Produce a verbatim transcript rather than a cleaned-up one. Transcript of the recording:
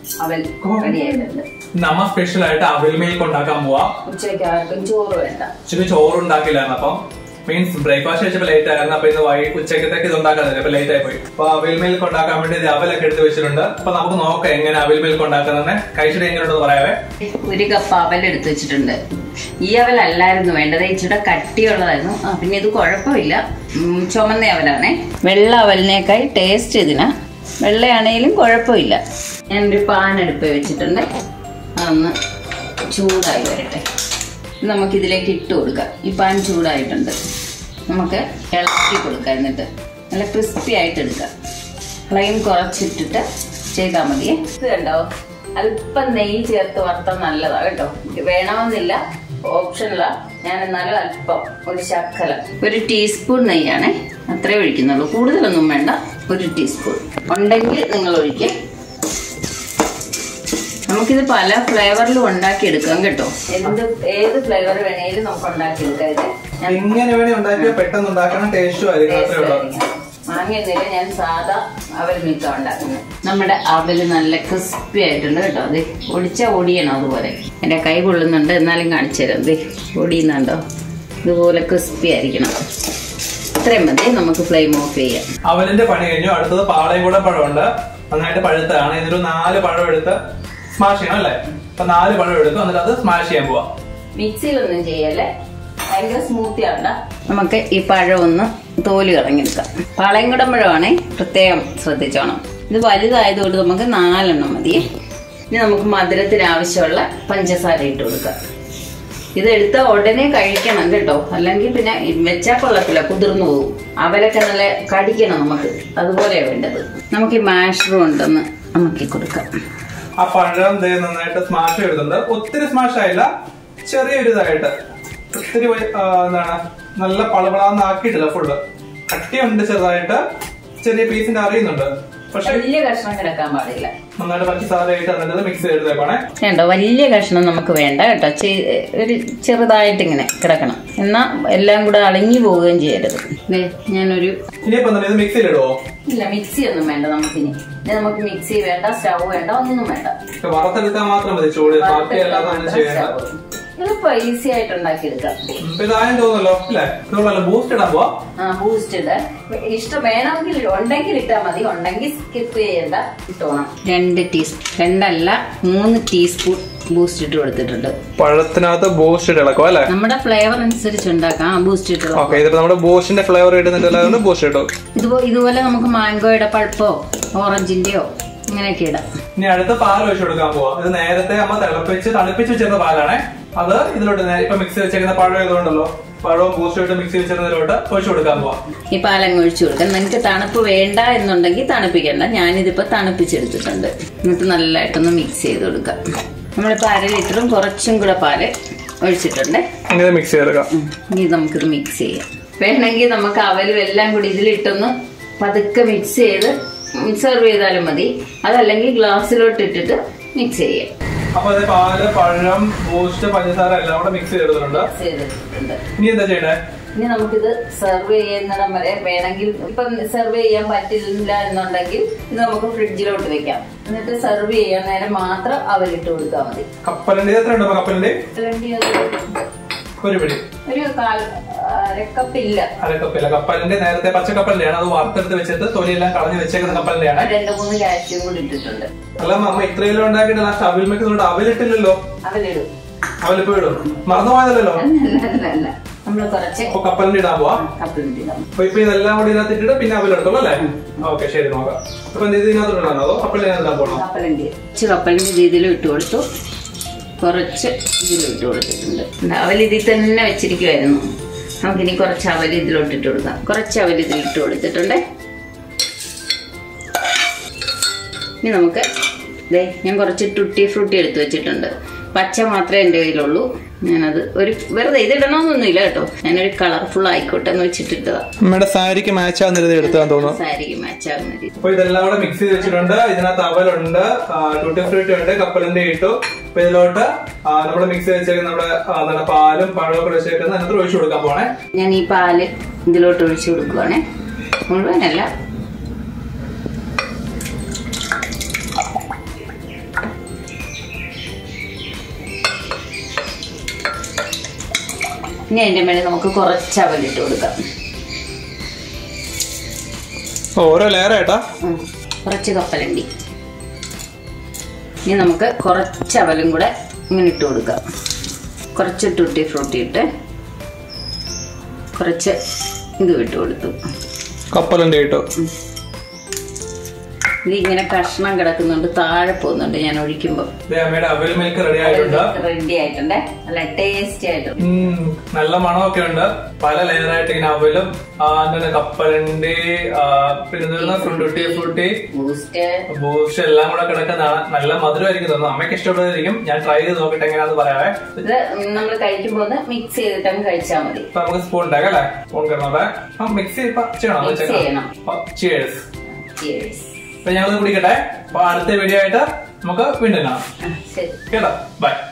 അവൽ റെഡി ആയിട്ടുണ്ട്. നമ്മ സ്പെഷ്യൽ ആയിട്ട് അവൽ മിൽക്ക് ഉണ്ടാക്കാൻ പോവാ. ഉച്ചയ്ക്ക് ആർക്കും ചോറ് വേണ്ട. ഉച്ചയ്ക്ക് ചോറ് ഉണ്ടാക്കില്ലായിരുന്നു. അപ്പം മീൻസ് ബ്രേക്ക്ഫാസ്റ്റ് കഴിച്ചപ്പോ ലേറ്റ് ആയിരുന്നു. അപ്പൊ ഇന്ന് വൈകി ഉച്ചക്കത്തേക്ക് ഇത് ഉണ്ടാക്കാനില്ല. അപ്പൊ ലേറ്റ് ആയി പോയി. അപ്പൊ അവൽ മിൽക്ക് ഉണ്ടാക്കാൻ വേണ്ടി ഇത് അവലൊക്കെ എടുത്ത് വെച്ചിട്ടുണ്ട്. അപ്പൊ നമുക്ക് നോക്കാം എങ്ങനെ അവൽ മിൽക്ക് ഉണ്ടാക്കുന്നത്. കഴിച്ചിട്ട് എങ്ങനെയുണ്ടെന്ന് പറയാവേ. ഒരു കപ്പ് അവൽ എടുത്ത് വെച്ചിട്ടുണ്ട്. ഈ അവൽ അല്ലായിരുന്നു വേണ്ടത്, ഇച്ചിരി കട്ടിയുള്ളതായിരുന്നു. ആ പിന്നെ ഇത് കുഴപ്പമില്ല, ചുമന്ന അവലാണേ. വെള്ള അവലിനേക്കായി ടേസ്റ്റ് ഇതിനാ. വെള്ളയാണേലും കുഴപ്പമില്ല. ഞാനൊരു പാൻ അടുപ്പ് വെച്ചിട്ടുണ്ട്. അതൊന്ന് ചൂടായി വരട്ടെ. നമുക്കിതിലേക്ക് ഇട്ട് കൊടുക്കാം. ഈ പാൻ ചൂടായിട്ടുണ്ട്. നമുക്ക് ഇളക്കി കൊടുക്കാം. എന്നിട്ട് നല്ല ക്രിസ്പി ആയിട്ട് എടുക്കാം. ഫ്ലെയിം കുറച്ചിട്ടിട്ട് ചെയ്താൽ മതിയേ. ഇത് കണ്ടോ, അല്പം നെയ്യ് ചേർത്ത് വറുത്താൽ നല്ലതാണ് കേട്ടോ. വേണമെന്നില്ല, ഓപ്ഷനിലാ. ഞാൻ എന്നാലും അല്പം ഒരു ശക്കലം ഒരു ടീസ്പൂൺ നെയ്യാണേ അത്രേ ഒഴിക്കുന്നുള്ളൂ. കൂടുതലൊന്നും വേണ്ട, ഒരു ടീസ്പൂൺ ഉണ്ടെങ്കിൽ നിങ്ങൾ ഒഴിക്കുക. നമുക്കിത് പല ഫ്ലേവറിലും ഉണ്ടാക്കി എടുക്കാം കേട്ടോ. എന്ത് ഏത് ഫ്ലേവർ വേണേലും നമുക്ക് ഉണ്ടാക്കിയെടുക്കാം. ഇത് എങ്ങനെ വേണേ ഉണ്ടാക്കിയാൽ പെട്ടെന്ന് ഉണ്ടാക്കണം, ടേസ്റ്റും ആയിരിക്കും. മാങ്ങയൊന്നുമില്ല, ഞാൻ സാധാ അവൽ മിൽക്ക ഉണ്ടാക്കുന്നത്. നമ്മുടെ അവല് നല്ല ക്രിസ്പി ആയിട്ടുണ്ട് കേട്ടോ. അത് ഒടിച്ചാൽ ഒടിയണം. അതുപോലെ എന്റെ കൈ കൊള്ളുന്നുണ്ട്, എന്നാലും കാണിച്ചു തരാം. അത് ഒടിയുന്നുണ്ടോ? ഇതുപോലെ ക്രിസ്പി ആയിരിക്കണം. ഇത്രയും മതി. നമുക്ക് ഫ്ലെയിം ഓഫ് ചെയ്യാം. അവലിന്റെ പണി കഴിഞ്ഞു. അടുത്തത് പാളയം കൂടെ പഴമുണ്ട്. നന്നായിട്ട് പഴുത്താണ്. ഇതൊരു നാല് പഴം എടുത്ത് സ്മാഷ് ചെയ്യണം അല്ലേ? അപ്പൊ നാല് പഴം എടുക്കും, എന്നിട്ട് അത് സ്മാഷ് ചെയ്യാൻ പോവാം. മിക്സിയിലൊന്നും ചെയ്യല്ലേ, ഭയങ്കര സ്മൂത്തി ആവണ്ട. നമുക്ക് ഈ പഴം ഒന്ന് തോല് കളഞ്ഞെടുക്കാം. പാളയംകുടം പഴമാണേ, പ്രത്യേകം ശ്രദ്ധിച്ചോണം. ഇത് വലുതായതുകൊണ്ട് നമുക്ക് നാലെണ്ണം മതിയേ. ഇനി നമുക്ക് മധുരത്തിന് ആവശ്യമുള്ള പഞ്ചസാര ഇട്ട് കൊടുക്കാം. ഇത് എടുത്ത ഉടനെ കഴിക്കണം കേട്ടോ, അല്ലെങ്കിൽ പിന്നെ വെച്ചാൽ കൊള്ളത്തില്ല, കുതിർന്നു പോകും. അവരൊക്കെ നല്ല കടിക്കണം നമുക്ക്, അതുപോലെയാണ് വേണ്ടത്. നമുക്ക് ഈ മാഷറും ഉണ്ടെന്ന് നമുക്ക് കൊടുക്കാം. ആ പഴം നന്നായിട്ട് സ്മാഷ് ചെയ്തിട്ടുണ്ട്. ഒത്തിരി സ്മാഷ് ആയില്ല, ചെറിയൊരു ഇതായിട്ട്. ഒത്തിരി എന്താണ് നല്ല പളപളാന്ന് ആക്കിയിട്ടില്ല. ഫുള്ള് കട്ടിയുണ്ട്, ചെറുതായിട്ട് ചെറിയ പീസിന്റെ അറിയുന്നുണ്ട്. പക്ഷെ വലിയ കഷ്ണം കിടക്കാൻ പാടില്ല. നന്നായിട്ട് പഞ്ചസാര ആയിട്ട് എന്നിട്ട് മിക്സ് ചെയ്തെടുത്തേക്കാണേ. വേണ്ടോ, വലിയ കഷ്ണം നമുക്ക് വേണ്ട കേട്ടോ. ഒരു ചെറുതായിട്ട് ഇങ്ങനെ കിടക്കണം. എന്നാ എല്ലാം കൂടെ അളങ്ങി പോവുകയും ചെയ്യരുത്. ഞാനൊരു ഇനിയിപ്പോ ഇത് മിക്സിയിലിടുവോ? ഇല്ല, മിക്സി ഒന്നും വേണ്ട നമുക്കിനി. നമുക്ക് മിക്സി വേണ്ട, സ്റ്റൗ വേണ്ട, ഒന്നും വേണ്ട. വറുത്തെടുക്കാൻ മാത്രം മതി. ചൂട് ബാക്കി അല്ലാതെ ചെയ്യേണ്ട. ഇതിപ്പോ ഈസി ആയിട്ട് ഉണ്ടാക്കിയെടുക്കാം. തോന്നല്ലോ അല്ലേ? ബൂസ്റ്റ് ഇടാൻ പോവാ. ആ ബൂസ്റ്റ് ഇട ഇഷ്ടം വേണമെങ്കിൽ ഉണ്ടെങ്കിൽ ഇട്ടാ മതി, ഉണ്ടെങ്കിൽ സ്കിപ്പ് ചെയ്യണ്ട. ഇട്ടോണം. രണ്ട് ടീസ്പൂൺ രണ്ടല്ല മൂന്ന് ടീസ്പൂൺ ബൂസ്റ്റ് ഇട്ട് കൊടുത്തിട്ടുണ്ട്. പഴത്തിനകത്ത് ബൂസ്റ്റ് ഇട്ട് ഇളക്കും അല്ലേ? നമ്മുടെ ഫ്ലേവർ അനുസരിച്ച് ഉണ്ടാക്കാം. ബൂസ്റ്റ് ഇട്ട് നമ്മുടെ ബൂസ്റ്റിന്റെ ഫ്ലേവർ ഇടുന്നുണ്ട്. ബൂസ്റ്റ് ഇട്ടു. ഇതുപോലെ നമുക്ക് മാംഗോയുടെ പൾപ്പോ ഓറഞ്ചിന്റെയോ ഇങ്ങനെയൊക്കെ ഇടാം. ഇനി അടുത്ത പാൽ ഒഴിച്ചു കൊടുക്കാൻ പോവാ. ഇത് നേരത്തെ അമ്മ തിളപ്പിച്ച് തണുപ്പിച്ച് വെച്ചിരുന്ന പാലാണേ. അത് ഇതിലോട്ട് ഇപ്പൊ മിക്സ് വെച്ചിരിക്കുന്ന പഴം ഇതുകൊണ്ടല്ലോ, പഴവും ബൂസ്റ്റും ഇട്ട് മിക്സ് വെച്ചിരുന്നതിലോട്ട് ഒഴിച്ചു കൊടുക്കാൻ പോവാ. ഈ പാലങ്ങ് ഒഴിച്ചു കൊടുക്കാം. നിങ്ങൾക്ക് തണുപ്പ് വേണ്ട എന്നുണ്ടെങ്കിൽ തണുപ്പിക്കണ്ട. ഞാനിതിപ്പോ തണുപ്പിച്ചെടുത്തിട്ടുണ്ട്. എന്നിട്ട് നല്ലതായിട്ടൊന്ന് മിക്സ് ചെയ്ത് കൊടുക്കാം. നമ്മളിപ്പോ അര ലിറ്ററും കുറച്ചും കൂടെ പാല് ഒഴിച്ചിട്ടുണ്ട്. മിക്സ് ചെയ്തെടുക്കാം. ഇനി നമുക്കിത് മിക്സ് ചെയ്യാം. വേണമെങ്കിൽ നമുക്ക് അവലും എല്ലാം കൂടി ഇതിലിട്ടൊന്ന് പതുക്കെ മിക്സ് ചെയ്ത് സെർവ് ചെയ്താലും മതി. അതല്ലെങ്കിൽ ഗ്ലാസ്സിലോട്ട് ഇട്ടിട്ട് മിക്സ് ചെയ്യാം. അപ്പൊ അത് പാല്, പഴം, ബൂസ്റ്റ്, പഞ്ചസാര എല്ലാം കൂടെ മിക്സ് ചെയ്തിട്ടുണ്ട്. ഇനി എന്താ ചെയ്യണേ? ഇനി നമുക്കിത് സെർവ് ചെയ്യുന്നിടം വരെ വേണമെങ്കിൽ, ഇപ്പം സെർവ് ചെയ്യാൻ പറ്റില്ല എന്നുണ്ടെങ്കിൽ ഇത് നമുക്ക് ഫ്രിഡ്ജിലോട്ട് വെക്കാം. എന്നിട്ട് സെർവ് ചെയ്യാൻ നേരം മാത്രം അവലിട്ട് കൊടുത്താൽ മതി. കപ്പലണ്ടി എത്ര ഉണ്ടോ? കപ്പലണ്ടി ഒരു പിടി, ഒരു കാൽ അരക്കപ്പില്ല. അരക്കപ്പില്ല. കപ്പലിന്റെ നേരത്തെ പച്ചക്കപ്പലിന്റെയാണ്. അത് വറുത്തെടുത്ത് വെച്ചിട്ട് തൊലിയെല്ലാം കളഞ്ഞ് വെച്ചേക്കുന്ന കപ്പലിന്റെയാണ്. രണ്ട് മൂന്ന് കാഷ്യം കൂടി ഇട്ടിട്ടുണ്ട്. അല്ല അമ്മ ഇത്രയെല്ലാം ഉണ്ടാക്കിയിട്ട് ലാസ്റ്റ് അവൽ മിൽക്ക് അവലിട്ടില്ലല്ലോ. അവലിടും. അവലിപ്പോ ഇടും. മറന്നുപോയതല്ലോ. നമ്മള് കുറച്ച് കപ്പലിന്റെ ഇടാൻ പോവാ. കപ്പലിന്റെ ഇടാം. അപ്പൊ ഇപ്പൊ ഇതെല്ലാം കൂടി ഇതിനകത്ത് ഇട്ടിട്ട് പിന്നെ അവലെടുത്തോളൂ അല്ലേ? ഓക്കെ, ശരി, നോക്കാം. അപ്പൊ ഇതിനകത്ത് ഇടാനോ അതോ കപ്പലിന്റെ ഇടാൻ പോകണം? കപ്പലിന്റെ കുറച്ച് കപ്പലിന്റെ രീതിയിലും ഇട്ട് കൊടുത്തു, കുറച്ച് ഇതിലും ഇട്ട് കൊടുത്തിട്ടുണ്ട്. അവൽ ഇതിൽ തന്നെ വെച്ചിരിക്കുമായിരുന്നു. നമുക്കിനി കുറച്ച് അവൽ ഇതിലോട്ട് ഇട്ട് കൊടുക്കാം. കുറച്ച് അവൽ ഇതിലിട്ട് കൊടുത്തിട്ടുണ്ട്. ഇനി നമുക്ക് ദേ ഞാൻ കുറച്ച് ടൂട്ടി ഫ്രൂട്ടി എടുത്ത് വെച്ചിട്ടുണ്ട്. പച്ച മാത്രമേ എൻ്റെ കയ്യിലുള്ളൂ. ഞാനത് ഒരു വെറുതെ ഇതിടണമെന്നൊന്നുമില്ല കേട്ടോ. ഞാനൊരു കളർഫുൾ ആയിക്കോട്ടെ എന്ന് വെച്ചിട്ടിട്ടതാ. നമ്മുടെ സാരിക്ക് മാച്ച് ആവുന്ന രീതി എടുത്താൽ തോന്നുന്നു. സാരിക്ക് മാച്ച് ആവുന്ന രീതി. അപ്പൊ ഇതെല്ലാം കൂടെ മിക്സ് ചെയ്ത് വെച്ചിട്ടുണ്ട്. ഇതിനകത്ത് അവലുണ്ട്, ടൂട്ടി ഫ്രൂട്ടി ഉണ്ട്, കപ്പലിന്റെ ഇട്ടു. അപ്പൊ ഇതിലോട്ട് നമ്മുടെ മിക്സ് വെച്ചേക്കുന്ന നമ്മുടെ പാലും പഴവും ഒക്കെ വെച്ചേക്കുന്ന അതിനകത്ത് ഒഴിച്ചു കൊടുക്കാൻ പോണേ. ഞാൻ ഈ പാല് ഇതിലോട്ട് ഒഴിച്ചു കൊടുക്കുവാണേ, മുഴുവനല്ല. ഇനി അതിന്റെ മേലെ നമുക്ക് കുറച്ച് അവലിട്ട് കൊടുക്കാം. ഓരോ ലെയർ ആയിട്ടാ. കുറച്ച് കപ്പലണ്ടി. ഇനി നമുക്ക് കുറച്ച് അവലും കൂടെ ഇങ്ങനെ ഇട്ട് കൊടുക്കാം. കുറച്ച് ടൂട്ടി ഫ്രൂട്ടി ഇട്ട് കുറച്ച് ഇത് ഇട്ട് കൊടുത്തു. കപ്പലണ്ടി ഇട്ടു. ഇത് ഇങ്ങനെ കഷ്ണം കിടക്കുന്നുണ്ട്, താഴെ പോകുന്നുണ്ട് ഞാൻ ഒഴിക്കുമ്പോ. അവൽ മിൽക്ക് റെഡി ആയിട്ടുണ്ട്. റെഡി ആയിട്ടുണ്ട്. നല്ല ടേസ്റ്റി ആയിട്ടുണ്ട്. നല്ല മണമൊക്കെ ഉണ്ട്. പല ലെയറായിട്ട് ഇങ്ങനെ അവലും എന്താണ് കപ്പലണ്ടി പിന്നെ ഫ്രൂട്ടി ഫ്രൂട്ടി ബൂസ്റ്റ് ബൂസ്റ്റ് എല്ലാം കൂടെ കിടക്കുന്നതാണ്. നല്ല മധുരമായിരിക്കും തോന്നുന്നു. അമ്മയ്ക്ക് ഇഷ്ടപ്പെടുന്നതായിരിക്കും. ഞാൻ ട്രൈ ചെയ്ത് നോക്കിട്ട് എങ്ങനെയാന്ന് പറയാവേ. ഇത് നമ്മൾ കഴിക്കുമ്പോ മിക്സ് ചെയ്തിട്ട് കഴിച്ചാൽ മതി. അപ്പൊ നമുക്ക് സ്പൂൺ ഉണ്ടാക്കാം അല്ലെ? സ്പൂൺ കിടന്നോട്ടെ. മിക്സ് ചെയ്യണം. ചിയേഴ്സ്. ചിയേഴ്സ്. അപ്പൊ ഞങ്ങൾ കുടിക്കട്ടെ. അപ്പൊ അടുത്ത വീഡിയോ ആയിട്ട് നമുക്ക് വീണ്ടും കാണാം. കേട്ടോ, ബൈ.